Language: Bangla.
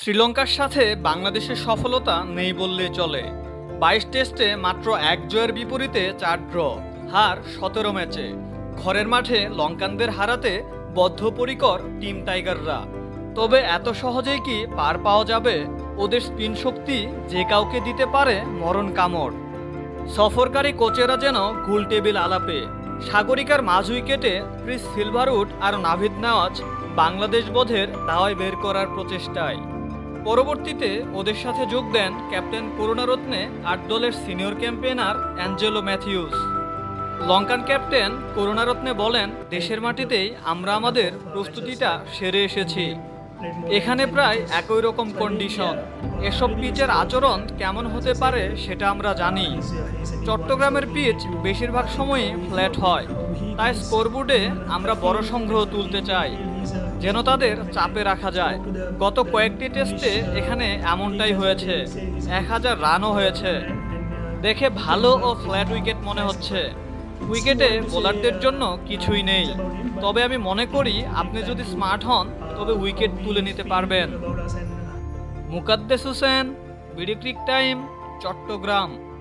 শ্রীলঙ্কার সাথে বাংলাদেশের সফলতা নেই বললেই চলে। 22 টেস্টে মাত্র 1 জয়ের বিপরীতে 4 ড্র, হার 17 ম্যাচে। ঘরের মাঠে লঙ্কানদের হারাতে বদ্ধপরিকর টিম টাইগাররা। তবে এত সহজেই কি পার পাওয়া যাবে? ওদের স্পিন শক্তি যে কাউকে দিতে পারে মরণ কামড়। সফরকারী কোচেরা যেন গোলটেবিল আলাপে। সাগরিকার মাঝ উইকেটে ক্রিস সিলভারউড আর নাভিদ নেওয়াজ বাংলাদেশ বোধের দাওয়ায় বের করার প্রচেষ্টায়। পরবর্তীতে ওদের সাথে যোগ দেন ক্যাপ্টেন করুণারত্নে আর দলের senior campaigner Angelo Mathews. Lankan captain Karunaratne বলেন, দেশের মাটিতেই আমরা আমাদের প্রস্তুতিটা সেরে এসেছি। এখানে প্রায় একই রকম কন্ডিশন। এসব পিচের আচরণ কেমন হতে পারে সেটা আমরা জানি। চট্টগ্রামের পিচ বেশিরভাগ সময়ই ফ্ল্যাট হয়, তাই স্কোরবোর্ডে আমরা বড় সংগ্রহ তুলতে চাই, যেন তাদের চাপে রাখা যায়। গত কয়েকটি টেস্টে এখানে এমনটাই হয়েছে। 1000 রানও হয়েছে। দেখে ভালো ও ফ্ল্যাট উইকেট মনে হচ্ছে। উইকেটে বোলারদের জন্য কিছুই নেই, তবে আমি মনে করি আপনি যদি স্মার্ট হন তবে উইকেট তুলে নিতে পারবেন। Mukaddes Hossain, BD crick time, Chittagong.